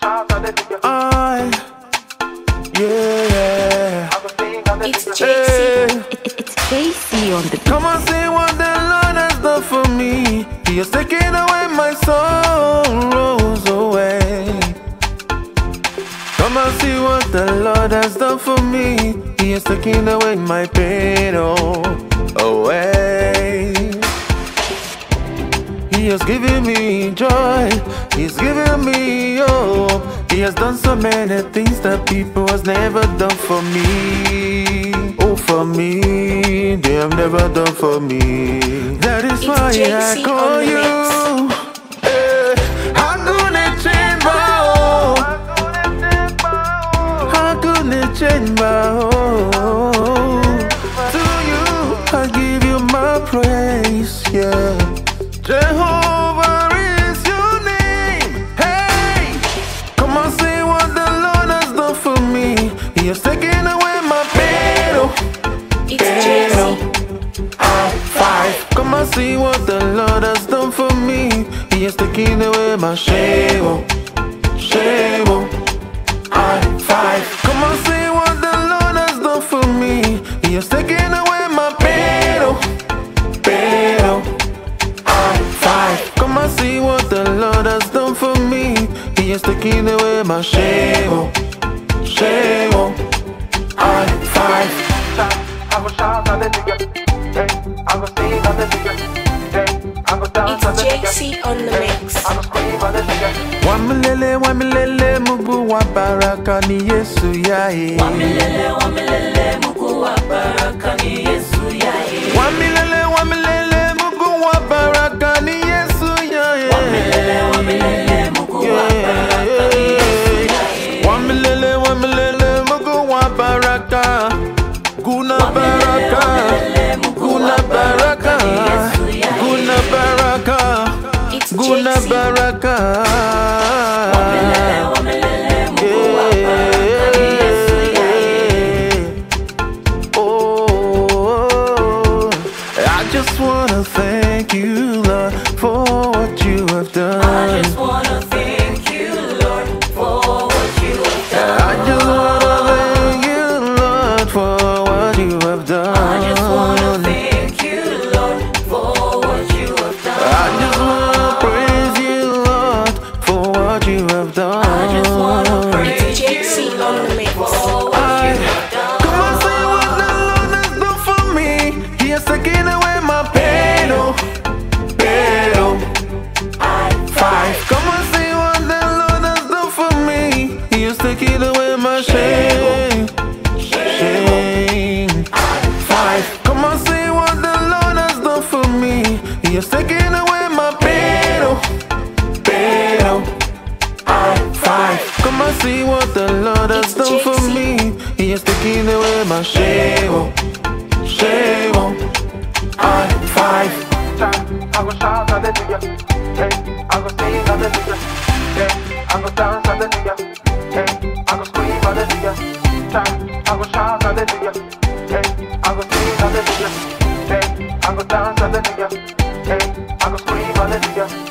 Yeah. It's JC. It's JC on the beat. Come and see what the Lord has done for me. He has taken away my sorrows away. Come and see what the Lord has done for me. He has taken away my pain away. He has given me joy. He's given me hope. He has done so many things that people has never done for me. Oh, for me, they have never done for me. That is why I call you. How could it change my hope? How could it change my hope? To you, I give you my praise, yeah. Jehovah is your name. Hey, come and see what the Lord has done for me. He has taken away my pain. It's JC. High five. Come and see what the Lord has done for me. He has taken away my shame. Shame. High five. Come and see what the Lord has done for me. He has taken away my pain. Come and see what the Lord has done for me. He has taken away my shame. Shame. High five. I go shout hallelujah. Hey, I go sing hallelujah. Hey, I go dance hallelujah. It's JC on the mix. I go scream hallelujah. Wamilele Mungu wa baraka ni Yesu yae. Wamilele Mungu wa baraka ni Yesu yae. Wamilele Mungu wa baraka ni Yesu yae. Wamilele Mungu wa baraka ni Yesu yae. Wamilele Mungu wa baraka. Guna baraka. Guna baraka. Guna baraka. It's Guna JC. baraka. Wamilele Mungu wa baraka ni Yesu yae. Oh, I just wanna thank you, Lord, for what you have done. I just wanna thank you, Lord, for what you have done. I just wanna thank you, Lord, for what you have done. I just wanna thank you, Lord, for what you have done. I just wanna praise you, Lord, for what you have done. I just wanna praise It's JC you, on the Lord, mix. for what you have done. Come and see what the Lord has done for me. He has taken away my pain, High five. Come and see what the Lord has done for me. He has taken away my shame. Shame. High five. Come and see what the Lord has done for me. He has taken away my pain. High five. Come and see what the Lord has It's done for JC. me. He has taken away my shame. Shame. High five. I go shout hallelujah. Hey, I go sing hallelujah. Hey, I go dance hallelujah. Hey, I go scream hallelujah. I go shout hallelujah. Hey, I go sing hallelujah. Hey, I go dance hallelujah. Hey, I go scream hallelujah.